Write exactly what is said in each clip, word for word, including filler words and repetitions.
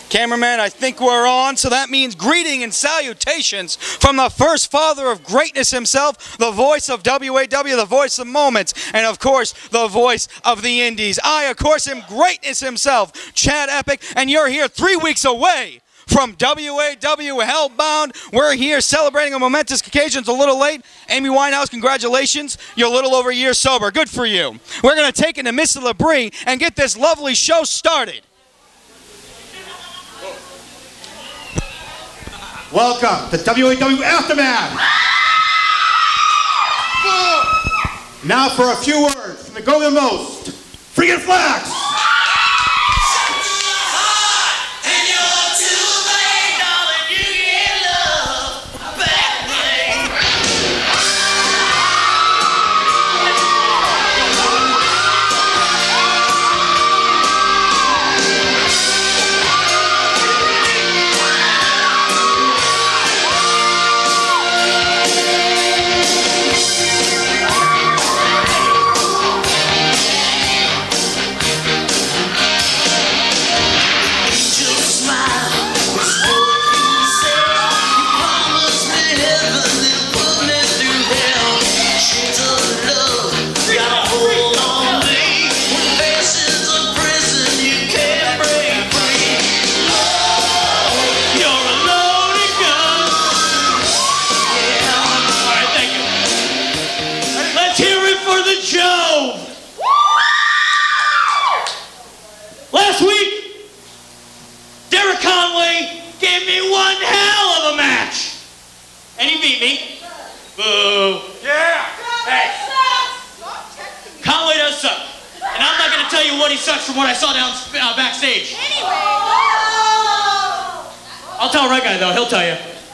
Cameraman, I think we're on, so that means greeting and salutations from the first father of greatness himself, the voice of W A W, the voice of moments, and of course, the voice of the Indies. I, of course, am greatness himself, Chad Epic, and you're here three weeks away from W A W Hellbound. We're here celebrating a momentous occasion. It's a little late. Amy Winehouse, congratulations. You're a little over a year sober. Good for you. We're going to take in the Mister Labrie and get this lovely show started. Welcome to W A W Aftermath. Now for a few words from the Golden Most, Freakin' Flax. Last week, Derek Conway gave me one hell of a match. And he beat me. Boo. Yeah. Hey. Conway does suck. And I'm not going to tell you what he sucks from what I saw down uh, backstage. Anyway. I'll tell Red Guy, though. He'll tell you. There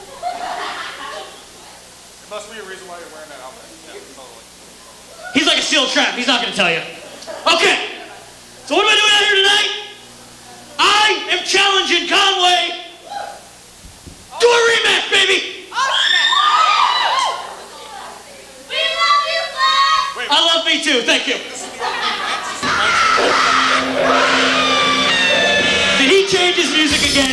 must be a reason why you're wearing that outfit. Yeah, totally. He's like a steel trap. He's not going to tell you. Okay. So what am I doing out here tonight? I am challenging Conway to a rematch, baby! We love you, Flax! I love me too, thank you. Did he change his music again?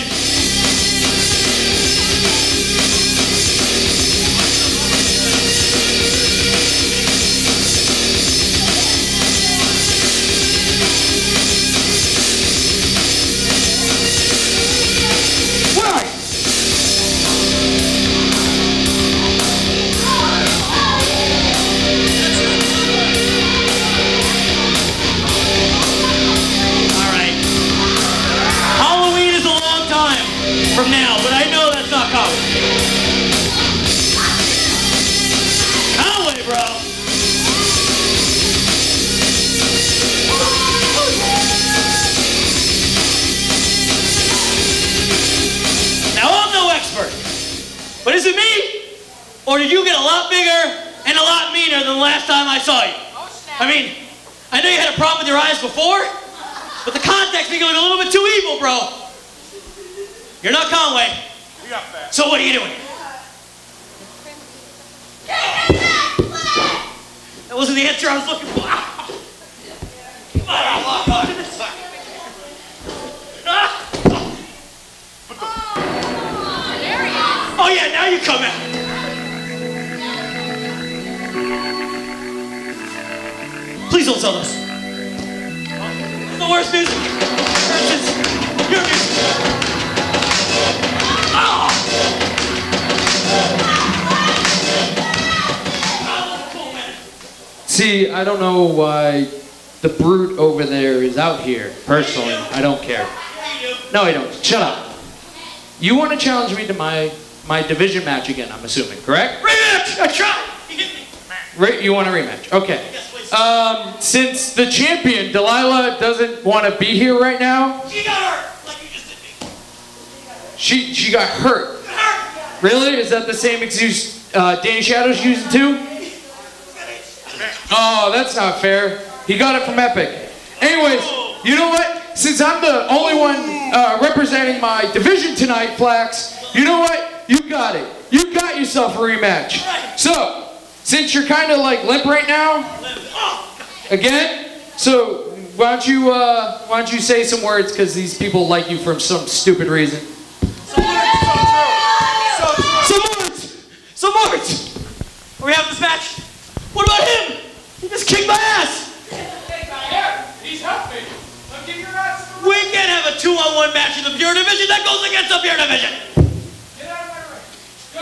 From now, but I know that's not Conway. Conway, bro. Now, I'm no expert, but is it me? Or did you get a lot bigger and a lot meaner than the last time I saw you? I mean, I know you had a problem with your eyes before, but the context made you look a little bit too evil, bro. You're not Conway. We got that. So what are you doing? That wasn't the answer I was looking for. Oh yeah, now you come out. Please don't sell this. It's the worst music. Your music. See, I don't know why the brute over there is out here. Personally, I don't care. No, I don't. Shut up. You want to challenge me to my my division match again, I'm assuming, correct? Rematch! I tried! Right, you want a rematch? Okay. Um, since the champion, Delilah, doesn't want to be here right now. She got hurt! Like you just did me. She, she got hurt. Really? Is that the same excuse uh, Danny Shadow's using too? Oh, that's not fair. He got it from Epic. Anyways, you know what? Since I'm the only one uh, representing my division tonight, Flax, you know what? You got it. You got yourself a rematch. So, since you're kind of like limp right now, again, so why don't you, uh, why don't you say some words, because these people like you for some stupid reason. Some words! Some words! Are we having this match? What about him? He just kicked my ass! He's helping. Now give your ass to the We can't have a two-on-one match in the Pure Division. That goes against the Pure Division. Get out of my ring. Go.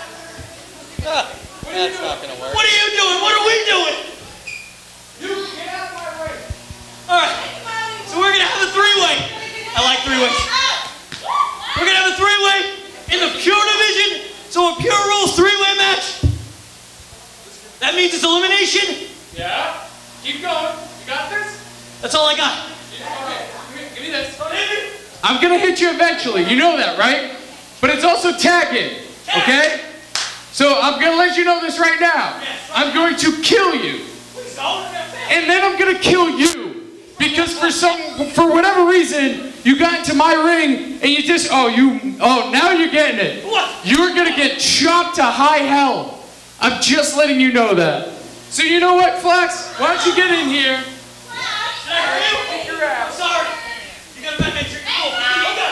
That's not gonna work. What are you doing? What are we doing? You get out of my ring. All right. So we're gonna have a three-way. I like three-ways. We're gonna have a three-way in the Pure Division. So a Pure Rules three-way match. That means it's elimination. Yeah. Keep going. You got this? That's all I got. Okay. Give me, give me this. I'm gonna hit you eventually, you know that, right? But it's also tagging, okay? So I'm gonna let you know this right now. I'm going to kill you. And then I'm gonna kill you. Because for some, for whatever reason, you got into my ring and you just, oh, you, oh, now you're getting it. What? You're gonna get chopped to high hell. I'm just letting you know that. So you know what, Flex? Why don't you get in here? Did I hurt you? I'm sorry. You gotta make sure you're cool.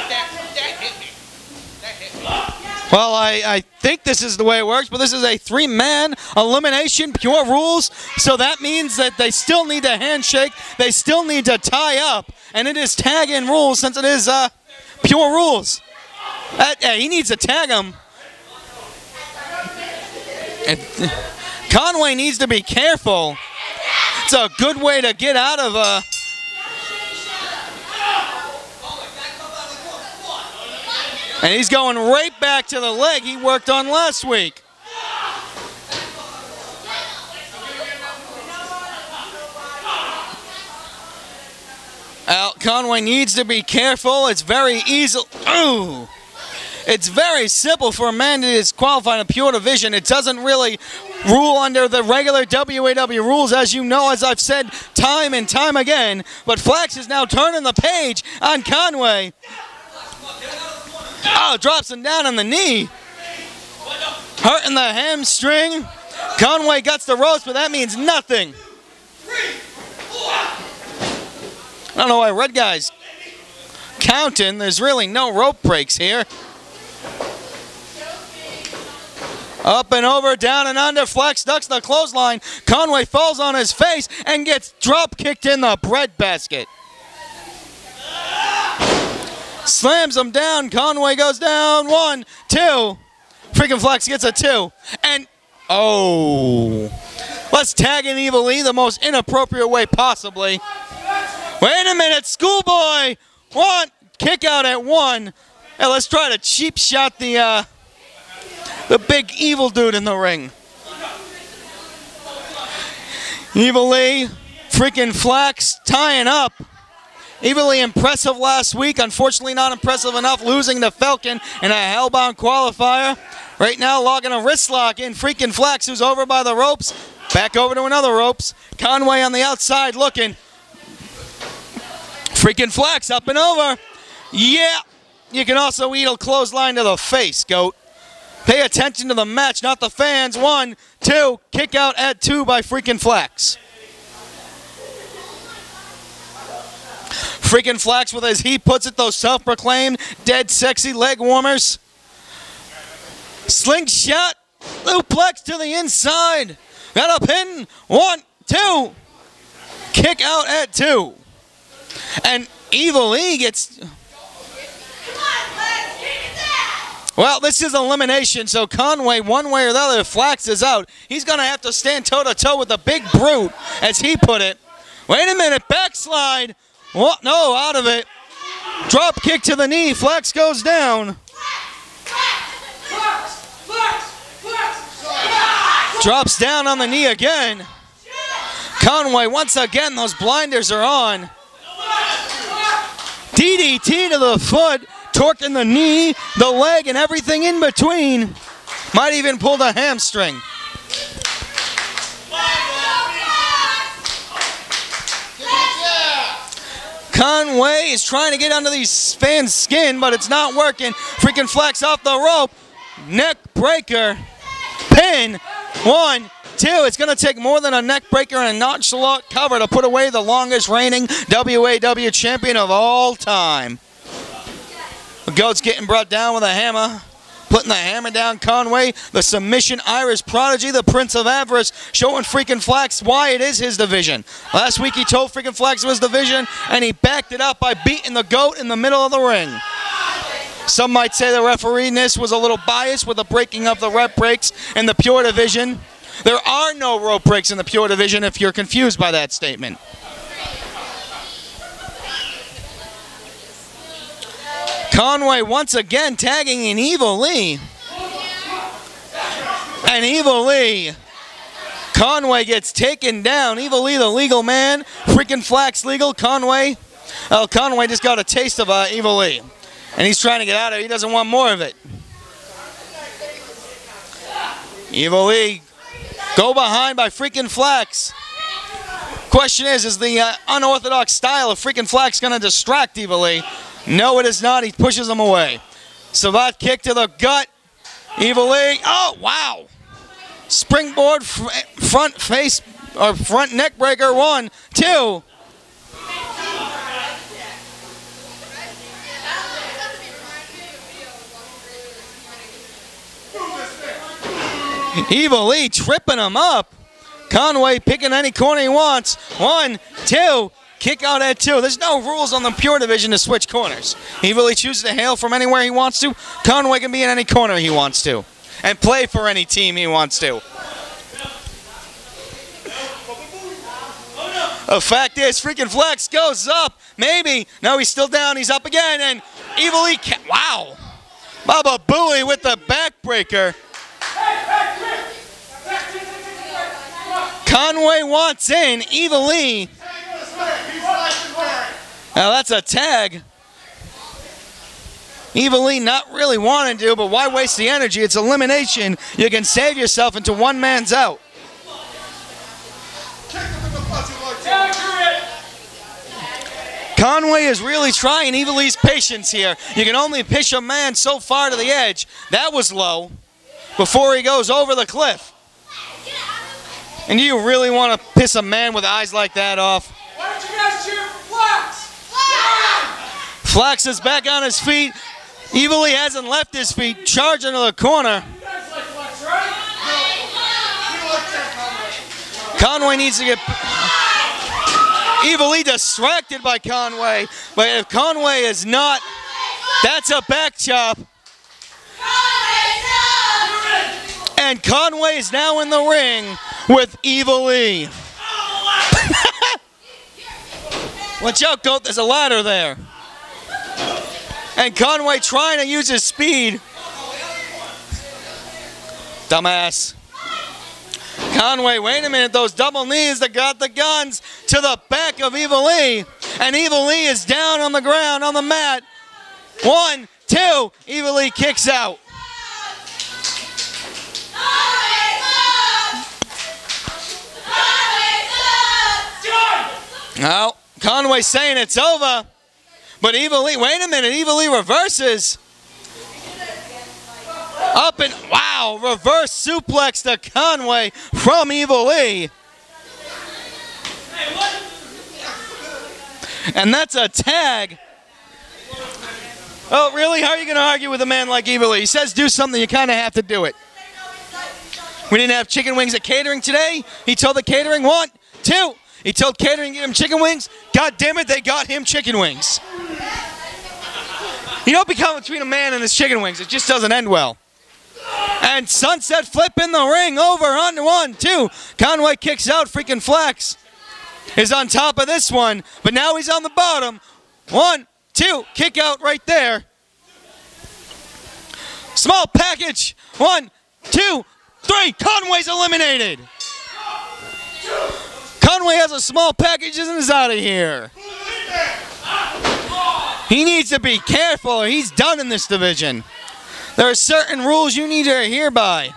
Well, I, I think this is the way it works, but this is a three-man elimination, Pure Rules, so that means that they still need a handshake, they still need to tie up, and it is tag-in rules since it is uh, Pure Rules. Uh, yeah, he needs to tag him. And Conway needs to be careful. It's a good way to get out of a... And he's going right back to the leg he worked on last week. Al Conway needs to be careful. It's very easy. Ooh. It's very simple for a man to disqualify in a Pure Division. It doesn't really rule under the regular W A W rules, as you know, as I've said time and time again. But Flex is now turning the page on Conway. Oh, drops him down on the knee. Hurting the hamstring. Conway guts the ropes, but that means nothing. I don't know why Red Guy's counting. There's really no rope breaks here. Up and over, down and under. Flex ducks the clothesline. Conway falls on his face and gets drop kicked in the bread basket. Slams him down. Conway goes down. One, two. Freaking Flex gets a two. And, oh. Let's tag in Evil E the most inappropriate way possibly. Wait a minute. Schoolboy. One. Kick out at one. Hey, let's try to cheap shot the, uh, the big evil dude in the ring. Evil E. Freaking Flex tying up. Evilly impressive last week. Unfortunately not impressive enough, losing to Falcon in a hellbound qualifier. Right now logging a wrist lock in freaking Flex, who's over by the ropes. Back over to another ropes. Conway on the outside looking. Freaking Flex up and over. Yeah. You can also eat a clothesline to the face, goat. Pay attention to the match, not the fans. One, two, kick out at two by freaking Flex. Freaking Flex with, as he puts it, those self-proclaimed dead sexy leg warmers. Slingshot, suplex to the inside. Got a pin. One, two. Kick out at two. And Evil E gets... Well, this is elimination, so Conway, one way or the other, if Flex is out, he's going to have to stand toe-to-toe with the big brute, as he put it. Wait a minute, backslide. What? No, out of it. Drop kick to the knee. Flex goes down. Drops down on the knee again. Conway, once again, those blinders are on. D D T to the foot. Torquing the knee, the leg, and everything in between. Might even pull the hamstring. Conway is trying to get under these fans' skin, but it's not working. Freaking Flex off the rope. Neck breaker. Pin. One, two. It's going to take more than a neck breaker and a nonchalant cover to put away the longest reigning W A W champion of all time. The goat's getting brought down with a hammer. Putting the hammer down, Conway, the submission Irish prodigy, the Prince of Avarice, showing freaking Flax why it is his division. Last week he told freaking Flax it was division, and he backed it up by beating the goat in the middle of the ring. Some might say the referee in this was a little biased with the breaking of the rep breaks in the pure division. There are no rope breaks in the pure division if you're confused by that statement. Conway once again tagging in Evil Lee. And Evil Lee. Conway gets taken down. Evil Lee, the legal man. Freaking Flax legal. Conway. Oh, Conway just got a taste of uh, Evil Lee. And he's trying to get out of it. He doesn't want more of it. Evil Lee. Go behind by freaking Flax. Question is, is the uh, unorthodox style of freaking Flax going to distract Evil Lee? No, it is not. He pushes him away. Savate kick to the gut. Evil Lee. Oh, wow. Springboard fr front face or front neck breaker. One, two. Evil Lee tripping him up. Conway picking any corner he wants. One, two. Kick out at two. There's no rules on the pure division to switch corners. He really chooses to hail from anywhere he wants to. Conway can be in any corner he wants to. And play for any team he wants to. The fact is, freaking Flex goes up. Maybe. No, he's still down. He's up again. And Evil Lee, wow. Baba Booey with the backbreaker. Conway wants in. Evil Lee. Now that's a tag. Evil Lee not really wanting to, but why waste the energy? It's elimination. You can save yourself into one man's out. Conway is really trying Evil Lee's patience here. You can only push a man so far to the edge. That was low before he goes over the cliff. And do you really want to piss a man with eyes like that off? Why don't you guys cheer for Flax? Flax is back on his feet. Evil Lee hasn't left his feet. Charging to the corner. You guys like Flax, right? Conway needs to get... Evil Lee distracted by Conway. But if Conway is not... That's a back chop. And Conway is now in the ring with Evil Lee. Watch out, Goat. There's a ladder there. And Conway trying to use his speed. Dumbass. Conway, wait a minute. Those double knees that got the guns to the back of Evil Lee. And Evil Lee is down on the ground, on the mat. One, two. Evil Lee kicks out. Now, Conway saying it's over. But Evil Lee, wait a minute, Evil Lee reverses. Up and, wow, reverse suplex to Conway from Evil Lee. And that's a tag. Oh, really? How are you going to argue with a man like Evil Lee? He says do something, you kind of have to do it. We didn't have chicken wings at catering today. He told the catering, one, two. He told catering to get him chicken wings. God damn it, they got him chicken wings. You don't become between a man and his chicken wings. It just doesn't end well. And sunset flip in the ring. Over on one, two. Conway kicks out. Freaking Flex is on top of this one. But now he's on the bottom. One, two. Kick out right there. Small package. One, two, three. Conway's eliminated. Conway has a small package and is out of here. He needs to be careful or he's done in this division. There are certain rules you need to adhere by.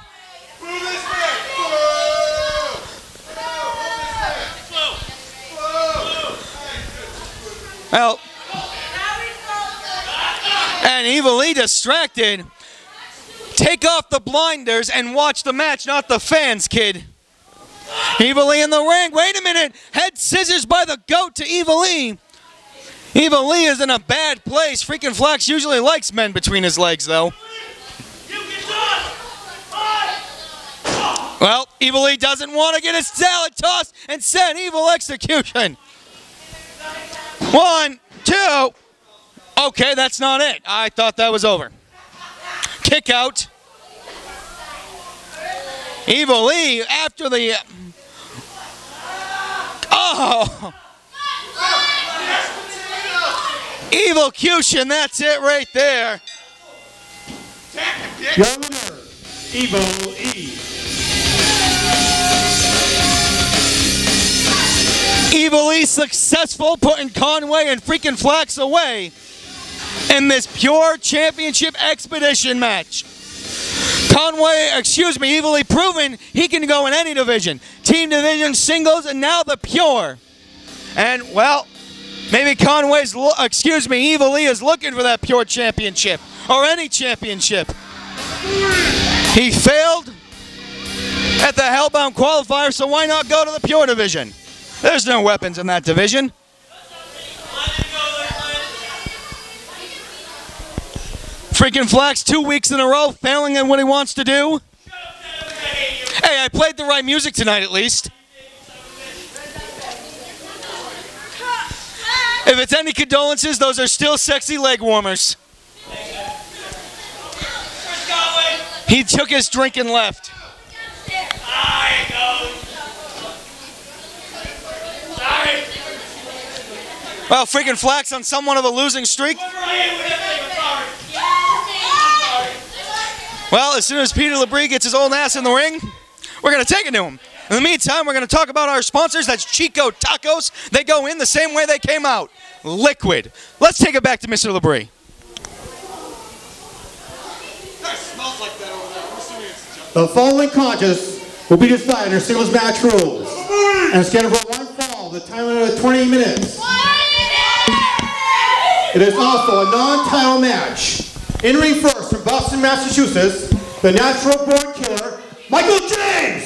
Well, and Evil Lee distracted. Take off the blinders and watch the match, not the fans, kid. Evil Lee in the ring. Wait a minute. Head scissors by the goat to Evil Lee. Evil Lee is in a bad place. Freaking Flax usually likes men between his legs, though. Well, Evil Lee doesn't want to get his salad tossed and send Evil execution. One, two. Okay, that's not it. I thought that was over. Kick out. Evil Lee after the... Oh! Evilcution, that's it right there. Your winner, Evil E. Evil E successful, putting Conway and freaking Flax away in this pure championship expedition match. Conway, excuse me, Evil E proven he can go in any division. Team division, singles, and now the pure. And, well, maybe Conway's, excuse me, Evil E is looking for that pure championship, or any championship. He failed at the Hellbound qualifier, so why not go to the pure division? There's no weapons in that division. Freaking Flax two weeks in a row failing at what he wants to do. Hey, I played the right music tonight at least. If it's any condolences, those are still sexy leg warmers. He took his drink and left. Well, freaking Flax on somewhat of a losing streak. Well, as soon as Peter LeBrie gets his old ass in the ring, we're going to take it to him. In the meantime, we're going to talk about our sponsors. That's Chico Tacos. They go in the same way they came out. Liquid. Let's take it back to Mister LeBrie. The following contest will be decided under singles match rules and scheduled for one fall. The time limit is twenty minutes. It is also a non-title match. In ring first from Boston, Massachusetts, the natural born killer, Michael James.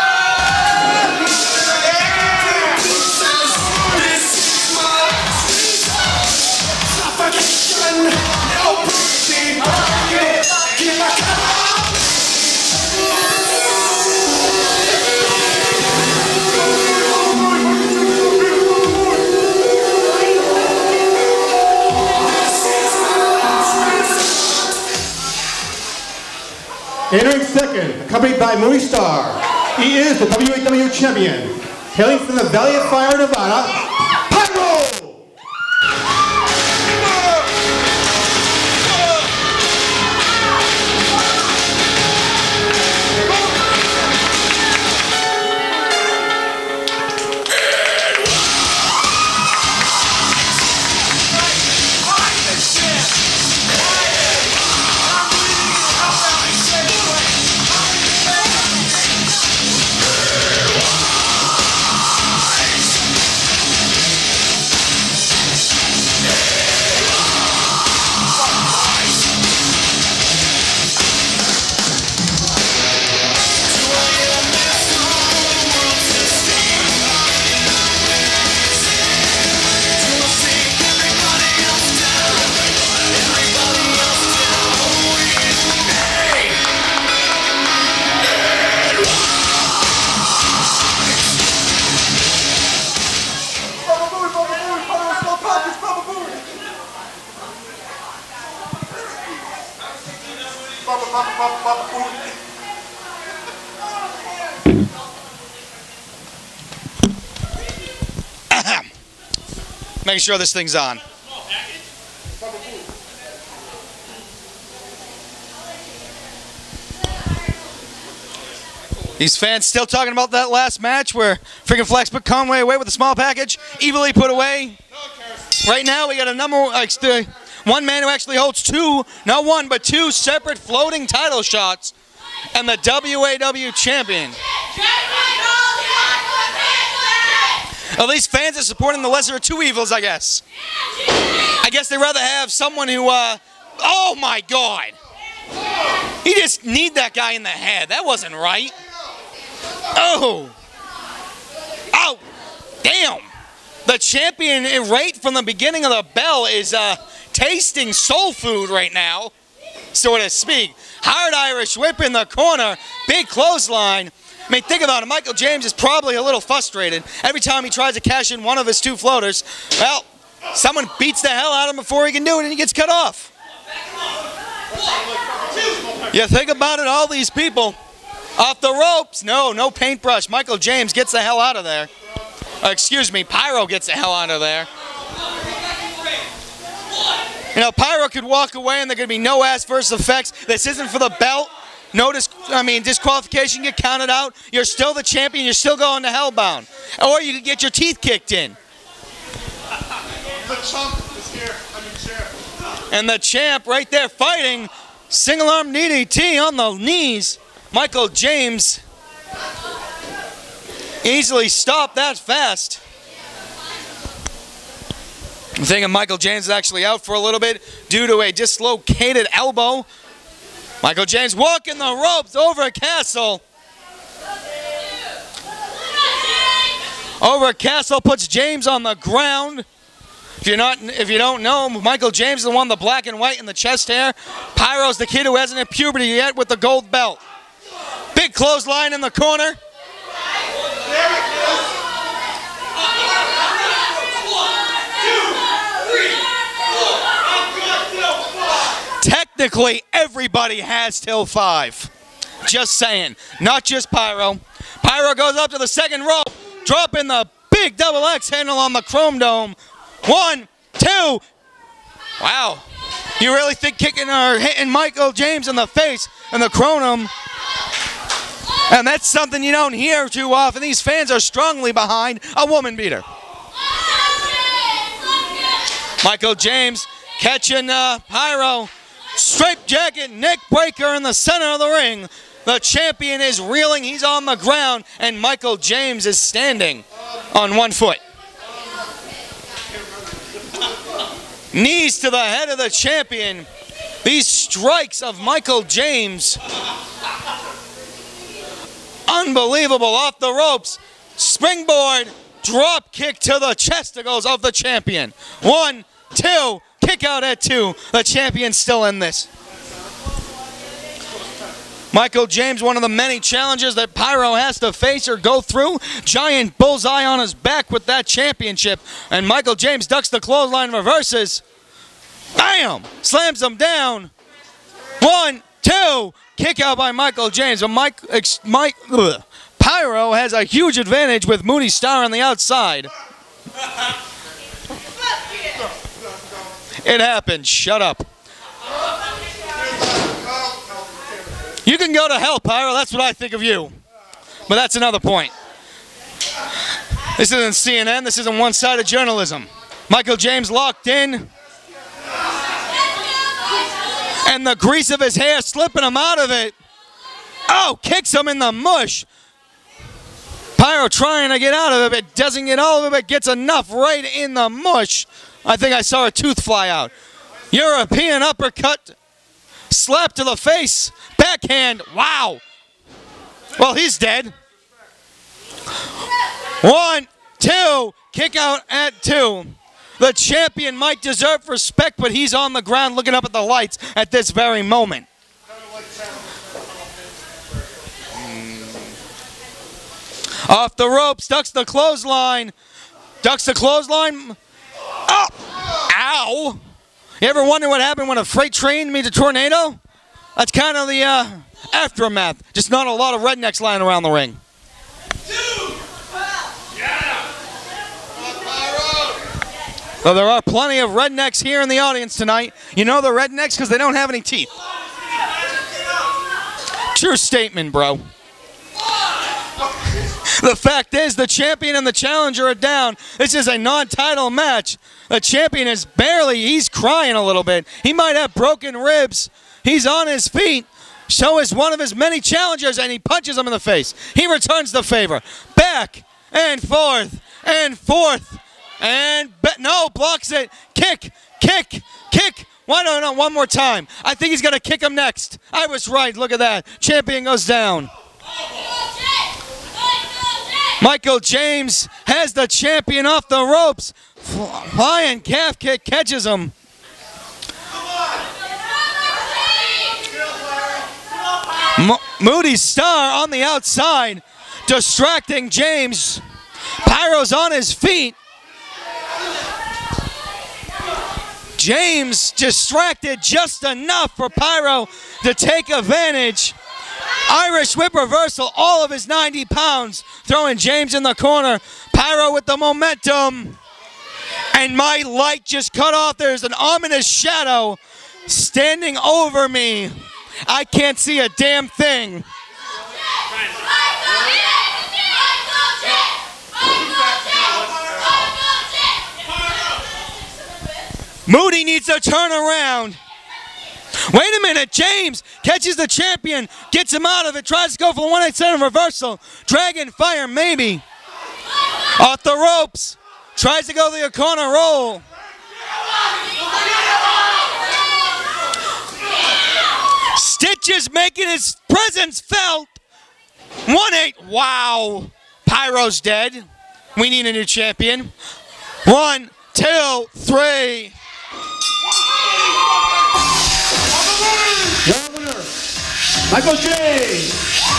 Entering second, accompanied by Movie Star, he is the W A W champion, hailing from the Valley of Fire, Nevada, Pyro! Making sure this thing's on. These fans still talking about that last match where freaking Flax put Conway away with a small package, evilly put away. Right now we got a number like one man who actually holds two, not one, but two separate floating title shots, and the W A W champion. At least fans are supporting the lesser of two evils, I guess. I guess they'd rather have someone who, uh, oh my God. He just kneed that guy in the head. That wasn't right. Oh. Oh. Damn. The champion right from the beginning of the bell is uh, tasting soul food right now, so to speak. Hard Irish whip in the corner. Big clothesline. I mean, think about it. Michael James is probably a little frustrated. Every time he tries to cash in one of his two floaters, well, someone beats the hell out of him before he can do it, and he gets cut off. You think about it, all these people off the ropes. No, no paintbrush. Michael James gets the hell out of there. Uh, excuse me, Pyro gets the hell out of there. You know, Pyro could walk away and there could be no adverse effects. This isn't for the belt. No, dis I mean, disqualification, get counted out. You're still the champion. You're still going to Hellbound. Or you could get your teeth kicked in. The chump is here. I mean, chair. And the champ right there fighting. Single arm D D T on the knees. Michael James easily stopped that fast. I'm thinking Michael James is actually out for a little bit due to a dislocated elbow. Michael James walking the ropes over Castle. Over Castle puts James on the ground. If you're not, if you don't know, Michael James is the one with the black and white in the chest hair. Pyro's the kid who hasn't hit puberty yet with the gold belt. Big clothesline in the corner. Technically, everybody has till five. Just saying. Not just Pyro. Pyro goes up to the second rope, dropping the big double X handle on the Chrome Dome. One, two. Wow. You really think kicking or hitting Michael James in the face and the Chrome? And that's something you don't hear too often. These fans are strongly behind a woman beater. Michael James catching uh, Pyro. Straight jacket, neck breaker in the center of the ring. The champion is reeling. He's on the ground. And Michael James is standing on one foot. Knees to the head of the champion. These strikes of Michael James. Unbelievable, off the ropes. Springboard, drop kick to the chesticles of the champion. One, two, kick out at two. The champion's still in this. Michael James, one of the many challenges that Pyro has to face or go through. Giant bullseye on his back with that championship. And Michael James ducks the clothesline, reverses. Bam! Slams him down. One, two. Kick out by Michael James. But Mike, ex, Mike, ugh. Pyro has a huge advantage with Moody Star on the outside. It happened. Shut up. You can go to hell, Pyro. That's what I think of you. But that's another point. This isn't C N N. This isn't one-sided journalism. Michael James locked in. And the grease of his hair slipping him out of it. Oh, kicks him in the mush. Pyro trying to get out of it, but doesn't get all of it, but gets enough right in the mush. I think I saw a tooth fly out. European uppercut. Slap to the face. Backhand. Wow. Well, he's dead. One, two. Kick out at two. The champion might deserve respect, but he's on the ground looking up at the lights at this very moment. Off the ropes. Ducks the clothesline. Ducks the clothesline. Oh! Ow! You ever wonder what happened when a freight train meets a tornado? That's kind of the uh, aftermath. Just not a lot of rednecks lying around the ring. So there are plenty of rednecks here in the audience tonight. You know they're rednecks because they don't have any teeth. True statement, bro. The fact is, the champion and the challenger are down. This is a non-title match. The champion is barely, he's crying a little bit. He might have broken ribs. He's on his feet. So is one of his many challengers, and he punches him in the face. He returns the favor. Back and forth and forth. And, no, blocks it. Kick, kick, kick. Why not? No, one more time. I think he's going to kick him next. I was right. Look at that. Champion goes down. Michael James has the champion off the ropes. Flying calf kick catches him. Mo Moody Star on the outside, distracting James. Pyro's on his feet. James distracted just enough for Pyro to take advantage. Irish whip reversal, all of his ninety pounds, throwing James in the corner. Pyro with the momentum. And my light just cut off. There's an ominous shadow standing over me. I can't see a damn thing. Moody needs to turn around. Wait a minute, James catches the champion, gets him out of it, tries to go for the one eight seven reversal. Dragon Fire, maybe. Off the ropes, tries to go the corner roll. Stitches making his presence felt. one eight, wow. Pyro's dead. We need a new champion. One, two, three. Your winner, Michael James.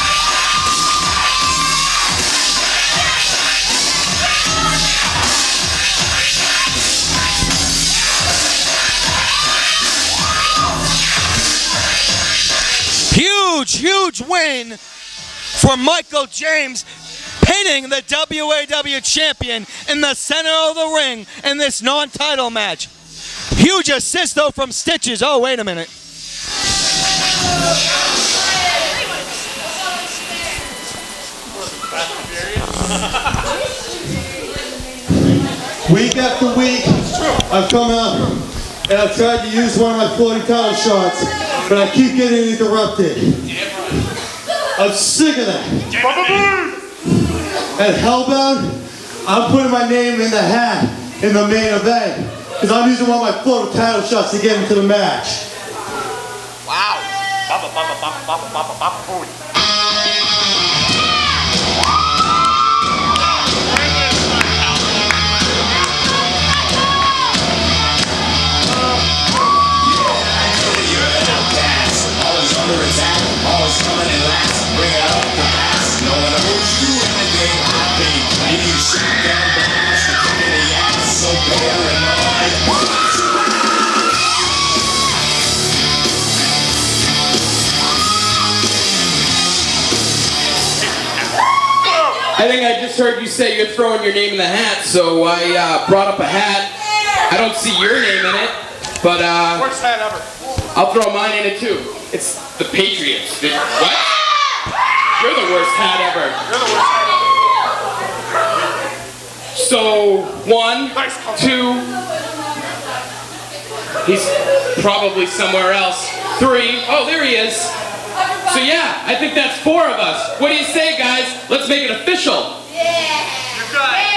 Huge, huge win for Michael James, pinning the W A W champion in the center of the ring in this non-title match. Huge assist though from Stitches. Oh, wait a minute. Week after week, I've come out and I've tried to use one of my floating title shots, but I keep getting interrupted. I'm sick of that. At Hellbound, I'm putting my name in the hat in the main event because I'm using one of my floating title shots to get into the match. Wow. Baba, baba, baba, baba, baba, baba, booty. Always coming in last, bring it up the past. No one owes you anything, I think. You shut down the house, the kick in the ass, so paranoid. I think I just heard you say you're throwing your name in the hat, so I uh, brought up a hat. I don't see your name in it, but uh, Worst hat ever. I'll throw mine in it too. It's the Patriots. The, what? You're the worst hat ever. You're the worst hat ever. So, one, two, he's probably somewhere else. Three, oh, there he is. So yeah, I think that's four of us. What do you say, guys? Let's make it official. You got it.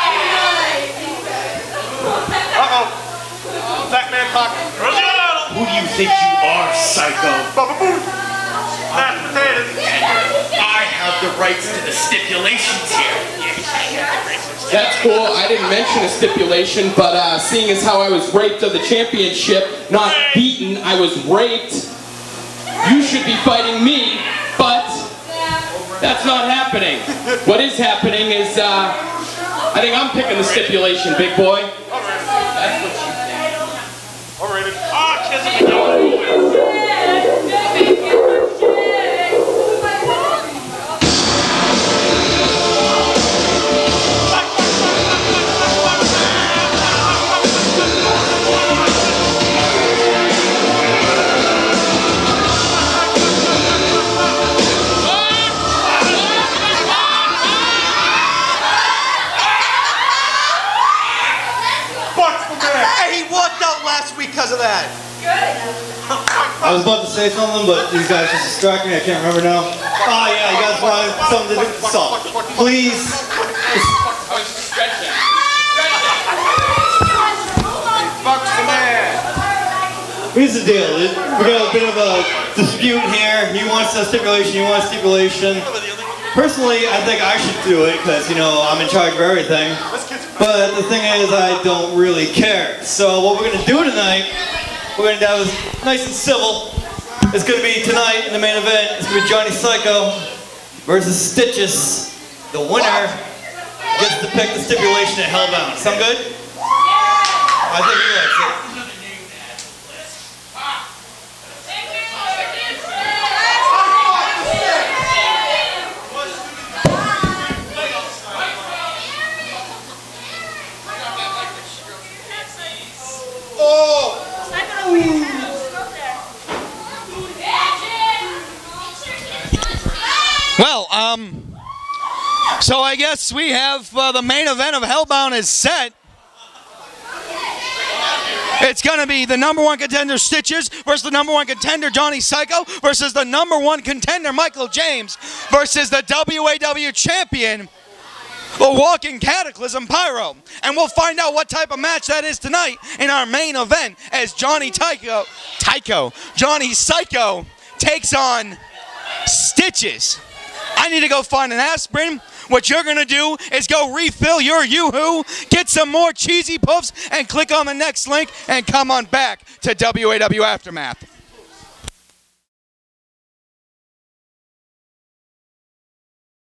Uh-oh. Black man talking. Who do you think you are, psycho? Baba boom. Mashed potatoes. I have the rights to the stipulations here. That's cool. I didn't mention a stipulation, but uh, seeing as how I was raped of the championship, not beaten, I was raped. You should be fighting me, but that's not happening. What is happening is, uh, I think I'm picking the stipulation, big boy. That's what you think. Overrated. Ah, kiss him again. Because of that. I was about to say something, but these guys just distracted me. I can't remember now. Oh yeah, you guys wanted something to do. So, please. Bucks the man. Here's the deal. We got a bit of a dispute here. He wants a stipulation, he wants stipulation. Personally, I think I should do it because, you know, I'm in charge of everything. But the thing is, I don't really care. So what we're going to do tonight, we're going to have this nice and civil. It's going to be tonight in the main event. It's going to be Johnny Psycho versus Stitches. The winner gets to pick the stipulation at Hellbound. Sound good? I think he likes it. Well, um, so I guess we have uh, the main event of Hellbound is set. It's going to be the number one contender Stitches versus the number one contender Johnny Psycho versus the number one contender Michael James versus the W A W champion, the Walking Cataclysm Pyro. And we'll find out what type of match that is tonight in our main event as Johnny Tycho, Tycho, Johnny Psycho takes on Stitches. I need to go find an aspirin. What you're going to do is go refill your Yoo-Hoo, get some more cheesy puffs, and click on the next link and come on back to W A W Aftermath.